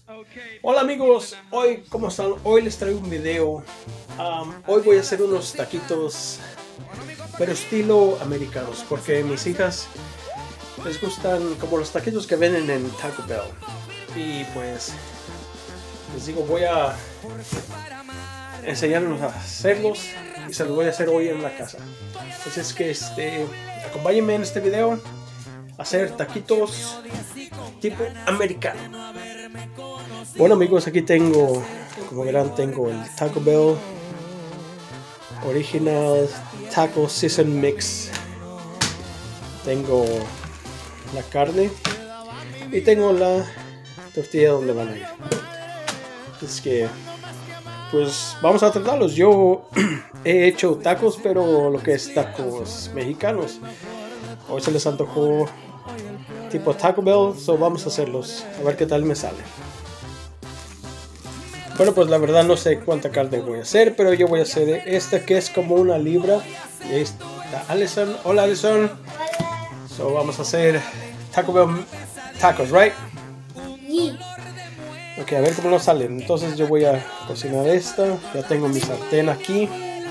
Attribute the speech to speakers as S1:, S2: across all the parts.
S1: Hola amigos, hoy ¿cómo están? Hoy les traigo un video. Hoy voy a hacer unos taquitos, pero estilo americanos, porque a mis hijas les gustan como los taquitos que venden en Taco Bell. Y pues les digo, voy a enseñarles a hacerlos y se los voy a hacer hoy en la casa. Entonces acompáñenme en este video a hacer taquitos tipo americano. Bueno amigos, aquí tengo, como verán, tengo el Taco Bell Original Taco Season Mix. Tengo la carne y tengo la tortilla donde van a ir. Es que pues vamos a tratarlos. Yo he hecho tacos, pero lo que es tacos mexicanos. Hoy se les antojó tipo Taco Bell, so vamos a hacerlos, a ver qué tal me sale. Bueno, pues la verdad no sé cuánta carne voy a hacer, pero yo voy a hacer esta que es como una libra. Y ahí está Alison. Hola Alison. Hola. So vamos a hacer Taco Bell tacos, right?
S2: Sí.
S1: Ok, a ver cómo nos salen. Entonces yo voy a cocinar esta. Ya tengo mi sartén aquí.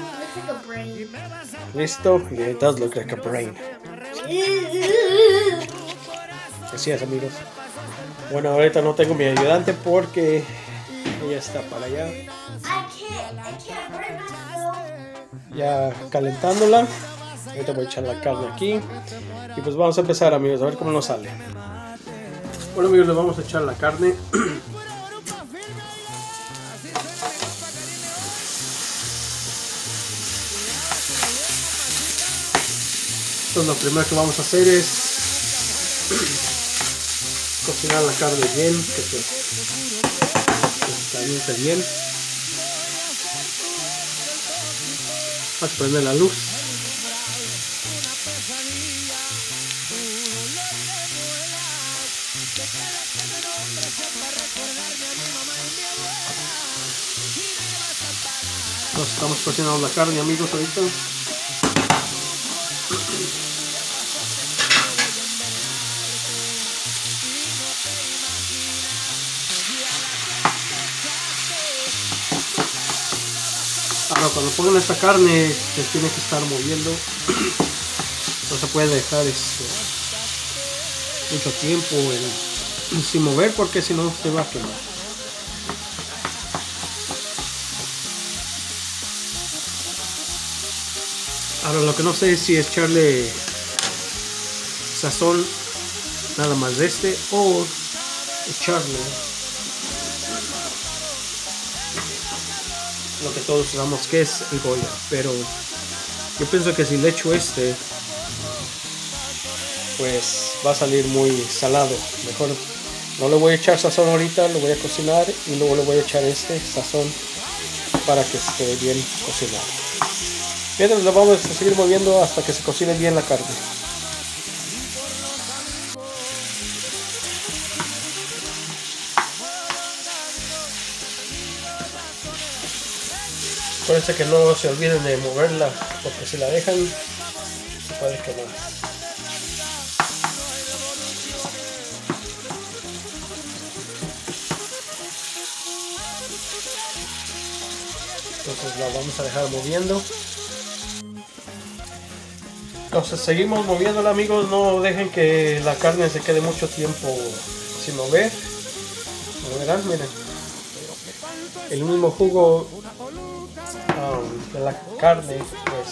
S1: Listo. Yeah, it does look like a brain. Así es, amigos. Bueno, ahorita no tengo mi ayudante porque ella está para allá. Ya calentándola. Ahorita voy a echar la carne aquí. Y pues vamos a empezar, amigos, a ver cómo nos sale. Bueno amigos, le vamos a echar la carne. Entonces lo primero que vamos a hacer es cocinar la carne bien, que se caliente bien. Vamos a prender la luz. Entonces estamos cocinando la carne, amigos, ahorita. Ahora cuando pongan esta carne se tiene que estar moviendo. No se puede dejar mucho tiempo sin mover, porque si no se va a quemar. Ahora lo que no sé es si echarle sazón nada más de o echarle lo que todos sabemos que es el Goya, pero yo pienso que si le echo pues va a salir muy salado. Mejor no le voy a echar sazón ahorita, lo voy a cocinar y luego le voy a echar sazón para que esté bien cocinado. Mientras lo vamos a seguir moviendo hasta que se cocine bien la carne. Acuérdense que no se olviden de moverla, porque si la dejan se puede quemar. Entonces la vamos a dejar moviendo. Entonces seguimos moviéndola, amigos. No dejen que la carne se quede mucho tiempo sin mover. Como verán, miren, el mismo jugo de la carne pues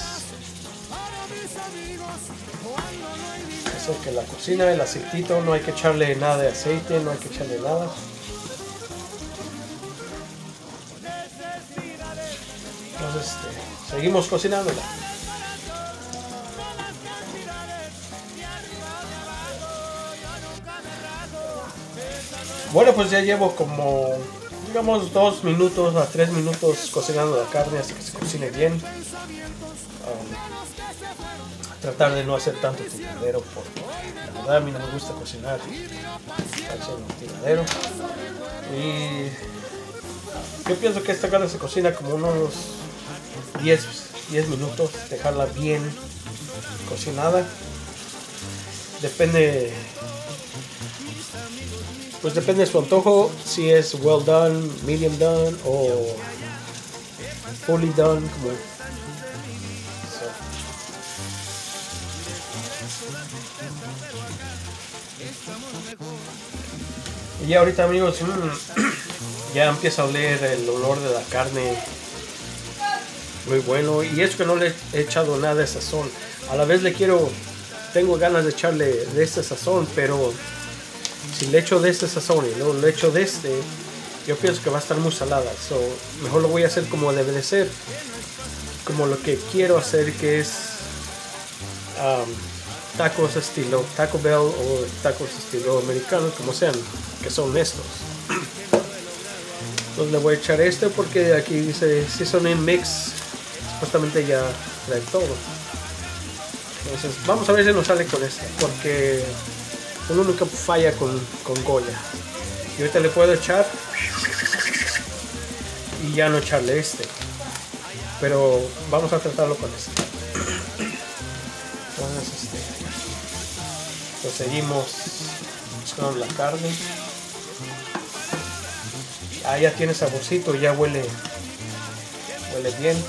S1: eso que la cocina, el aceitito, no hay que echarle nada de aceite, no hay que echarle nada. Entonces seguimos cocinándola. Bueno, pues ya llevo como, digamos, 2 minutos a 3 minutos cocinando la carne hasta que se cocine bien. Tratar de no hacer tanto tiradero, porque la verdad a mí no me gusta cocinar hacer un tiradero. Y yo pienso que esta carne se cocina como unos 10 minutos, dejarla bien cocinada. Depende pues depende de su antojo, si es well done, medium done o fully done, como y ya ahorita, amigos, ya empieza a oler el olor de la carne muy bueno, y es que no le he echado nada de sazón. A la vez tengo ganas de echarle de este sazón, pero si le echo de este sazón y luego le echo de este, yo pienso que va a estar muy salada. So, mejor lo voy a hacer como debe de ser, como lo que quiero hacer, que es tacos estilo Taco Bell o tacos estilo americano, como sean, que son estos. Entonces le voy a echar este porque aquí dice seasoning mix, supuestamente ya trae todo. Entonces vamos a ver si nos sale con este, porque uno nunca falla con Goya. Y ahorita le puedo echar y ya no echarle este, pero vamos a tratarlo con este. Entonces pues seguimos con la carne. Ya tiene saborcito, ya huele bien.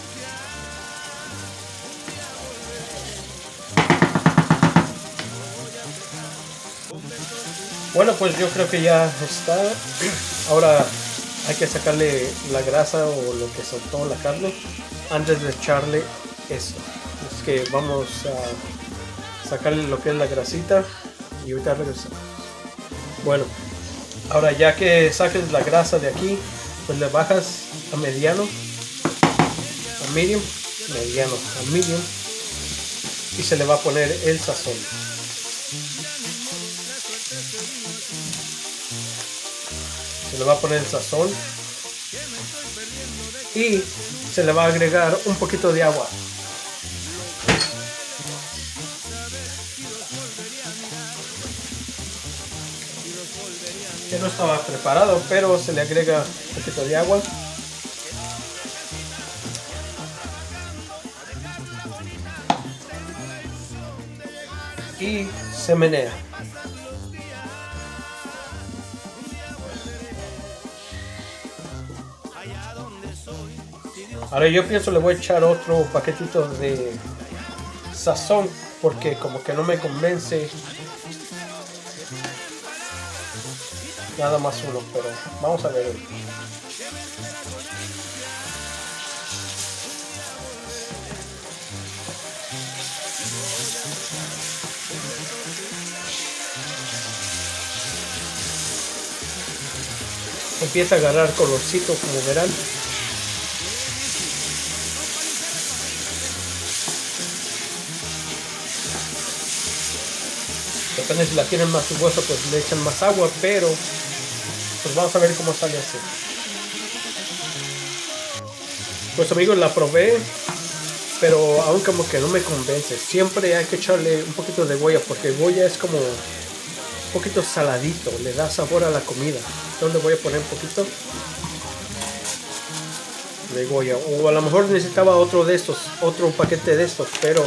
S1: Bueno, pues yo creo que ya está. Ahora hay que sacarle la grasa o lo que soltó la carne antes de echarle esto. Es que vamos a sacarle lo que es la grasita y ahorita regresamos. Bueno, ahora ya que saques la grasa de aquí, pues le bajas a mediano, a medium, mediano, a medium, y se le va a poner el sazón. Se le va a poner el sazón y se le va a agregar un poquito de agua. Que no estaba preparado, pero se le agrega un poquito de agua. Y se menea. Ahora yo pienso le voy a echar otro paquetito de sazón porque como que no me convence. Nada más uno, pero vamos a ver. Empieza a agarrar colorcito, como verán. Depende si la quieren más jugosa, pues le echan más agua, pero pues vamos a ver cómo sale así. Pues amigos, la probé, pero aún como que no me convence. Siempre hay que echarle un poquito de Goya, porque Goya es como un poquito saladito, le da sabor a la comida. Entonces le voy a poner un poquito de Goya, o a lo mejor necesitaba otro de estos, otro paquete de estos, pero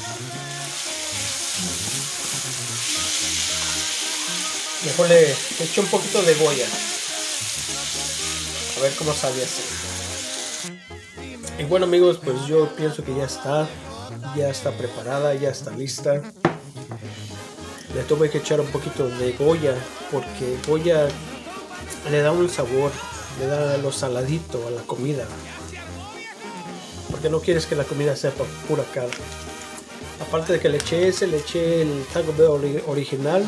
S1: mejor le echo un poquito de Goya. A ver cómo sale así. Y bueno amigos, pues yo pienso que ya está preparada, ya está lista. Le tuve que echar un poquito de Goya, porque Goya le da un sabor, le da lo saladito a la comida. Porque no quieres que la comida sepa pura carne. Aparte de que le eché el Taco Bell original.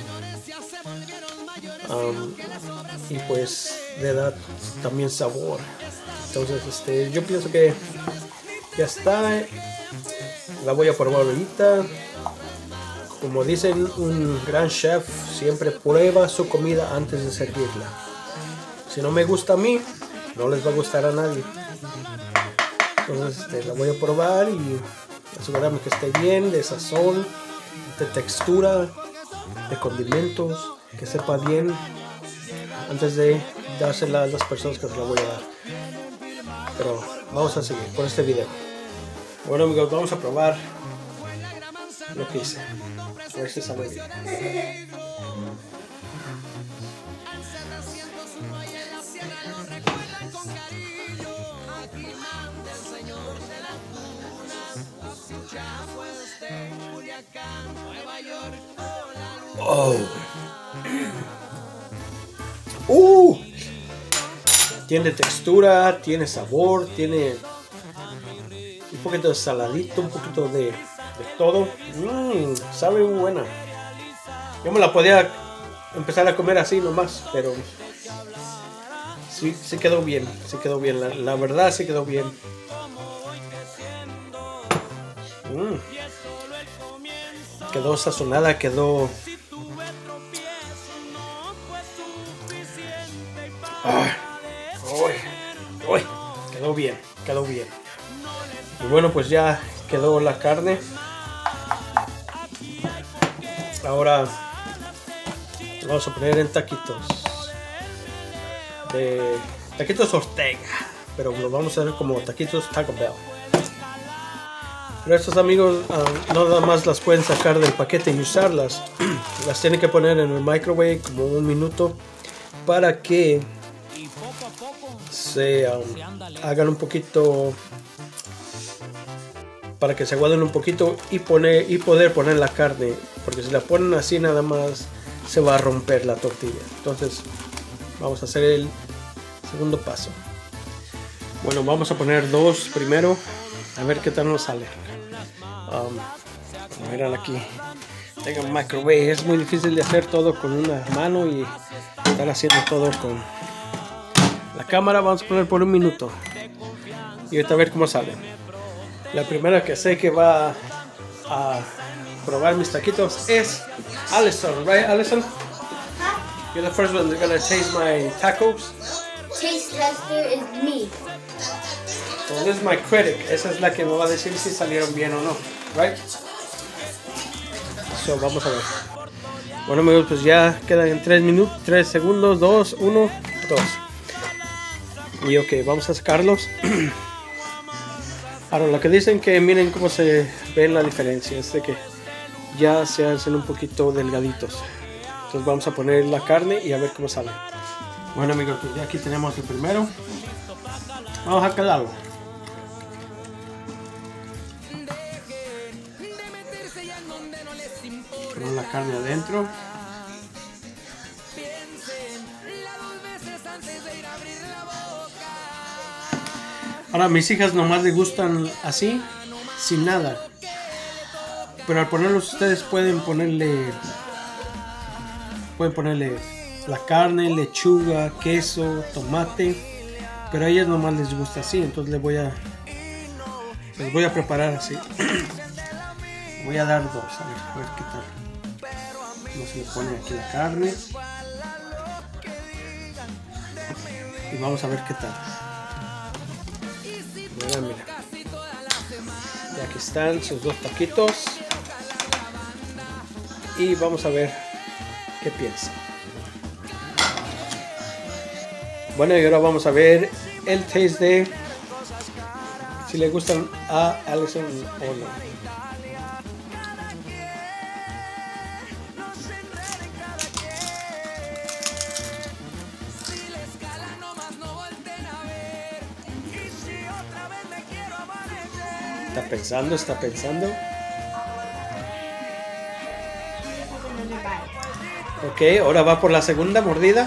S1: Y pues le da también sabor. Entonces yo pienso que ya está. La voy a probar ahorita. Como dicen, un gran chef siempre prueba su comida antes de servirla. Si no me gusta a mí, no les va a gustar a nadie. Entonces la voy a probar y asegurarme que esté bien de sazón, de textura, de condimentos, que sepa bien antes de dársela a las personas que se la voy a dar. Pero vamos a seguir con este video. Bueno amigos, vamos a probar lo que hice. A ver si sale bien. Oh. Tiene textura, tiene sabor, tiene un poquito de saladito, un poquito de todo. Sabe buena. Yo me la podía empezar a comer así nomás, pero sí quedó bien, la verdad sí quedó bien. Quedó sazonada, quedó quedó bien. Y bueno, pues ya quedó la carne. Ahora vamos a poner en taquitos Ortega, pero lo vamos a hacer como taquitos Taco Bell. Pero estos amigos no nada más las pueden sacar del paquete y usarlas, las tienen que poner en el microwave como 1 minuto para que se hagan un poquito, para que se aguaden un poquito y poder poner la carne, porque si la ponen así nada más se va a romper la tortilla. Entonces vamos a hacer el segundo paso. Bueno, vamos a poner 2 primero, a ver qué tal nos sale. Miren aquí, tengo un microwave, es muy difícil de hacer todo con una mano y estar haciendo todo con la cámara. Vamos a poner por 1 minuto y ahorita a ver cómo sale. La primera que sé que va a probar mis taquitos es Allison, right, Allison? You're the first one that's gonna taste my tacos.
S2: Taste tester is me.
S1: So this is my critic. Esa es la que me va a decir si salieron bien o no, right? So vamos a ver. Bueno amigos, pues ya quedan en 3 segundos, 2, 1, 2. Y ok, vamos a sacarlos. Ahora lo que dicen que miren cómo se ve la diferencia es de que ya se hacen un poquito delgaditos. Entonces vamos a poner la carne y a ver cómo sale. Bueno amigos, pues ya aquí tenemos el primero. Vamos a calarlo. Ponemos la carne adentro. Ahora a mis hijas nomás les gustan así, sin nada. Pero al ponerlos ustedes pueden ponerle la carne, lechuga, queso, tomate. Pero a ellas nomás les gusta así, entonces les voy a preparar así. Voy a dar 2, a ver qué tal. Vamos a le pone aquí la carne. Y vamos a ver qué tal. Mira. Y aquí están sus 2 taquitos. Y vamos a ver qué piensa. Bueno, y ahora vamos a ver el taste de si le gustan a Allison o no. Está pensando. Ok, ahora va por la segunda mordida.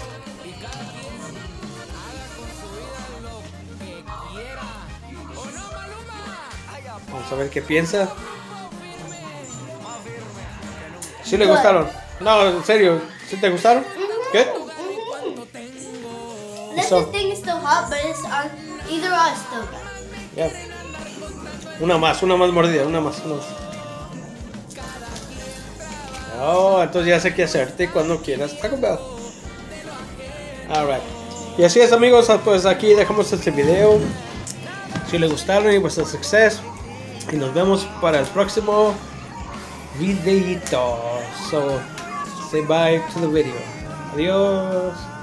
S1: Vamos a ver qué piensa. ¿Sí le gustaron? No, en serio, ¿sí te gustaron? ¿Qué?
S2: This thing is still hot, but it's on either or it's still hot.
S1: Yeah. Una más mordida, una más. Oh, entonces ya sé qué hacerte cuando quieras Taco Bell. Alright. Y así es amigos, pues aquí dejamos este video. Si les gustaron y vuestro suceso. Y nos vemos para el próximo videito. So, say bye to the video. Adiós.